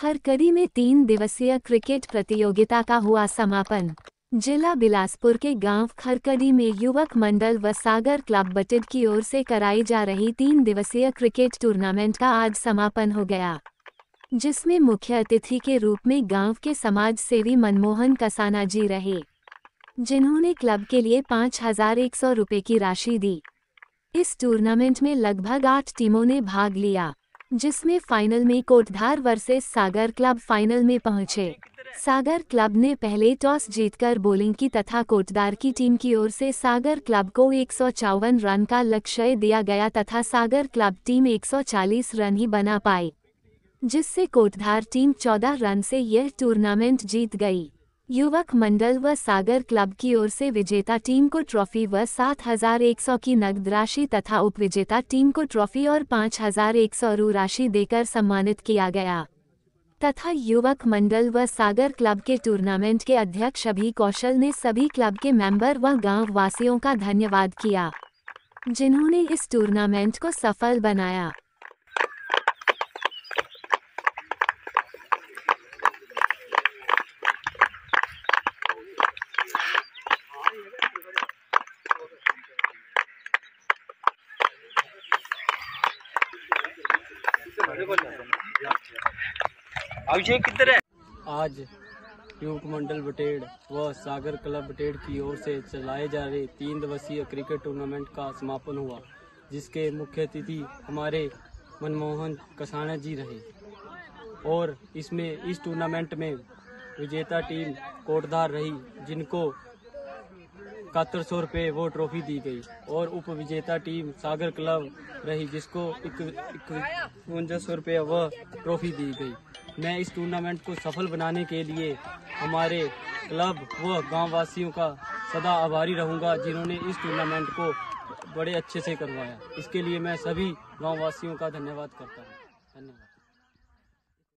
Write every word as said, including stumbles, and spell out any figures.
खरकड़ी में तीन दिवसीय क्रिकेट प्रतियोगिता का हुआ समापन। जिला बिलासपुर के गांव खरकड़ी में युवक मंडल व सागर क्लब बटेड की ओर से कराई जा रही तीन दिवसीय क्रिकेट टूर्नामेंट का आज समापन हो गया, जिसमें मुख्य अतिथि के रूप में गांव के समाज सेवी मनमोहन कसाना जी रहे, जिन्होंने क्लब के लिए पाँच हजार एक सौ रुपये की राशि दी। इस टूर्नामेंट में लगभग आठ टीमों ने भाग लिया, जिसमें फाइनल में Kotdhar versus Sagar club final में पहुंचे। सागर क्लब ने पहले टॉस जीतकर बॉलिंग की तथा कोटधार की टीम की ओर से सागर क्लब को एक सौ चौवन रन का लक्ष्य दिया गया तथा सागर क्लब टीम एक सौ चालीस रन ही बना पाई, जिससे कोटधार टीम चौदह रन से यह टूर्नामेंट जीत गई। युवक मंडल व सागर क्लब की ओर से विजेता टीम को ट्रॉफी व सात हजार एक सौ की नकद राशि तथा उपविजेता टीम को ट्रॉफी और पाँच हजार एक सौ रु राशि देकर सम्मानित किया गया तथा युवक मंडल व सागर क्लब के टूर्नामेंट के अध्यक्ष अभी कौशल ने सभी क्लब के मेंबर व गांव वासियों का धन्यवाद किया, जिन्होंने इस टूर्नामेंट को सफल बनाया। आज युवक मंडल बटेड व सागर क्लब बटेड की ओर से चलाए जा रहे तीन दिवसीय क्रिकेट टूर्नामेंट का समापन हुआ, जिसके मुख्य अतिथि हमारे मनमोहन कसाना जी रहे और इसमें इस टूर्नामेंट में विजेता टीम कोटधार रही, जिनको इकहत्तर सौ रुपये वो ट्रॉफी दी गई और उप विजेता टीम सागर क्लब रही, जिसको इक्यावन सौ रुपये वह ट्रॉफी दी गई। मैं इस टूर्नामेंट को सफल बनाने के लिए हमारे क्लब व गांव वासियों का सदा आभारी रहूंगा, जिन्होंने इस टूर्नामेंट को बड़े अच्छे से करवाया। इसके लिए मैं सभी गांव वासियों का धन्यवाद करता हूं। धन्यवाद।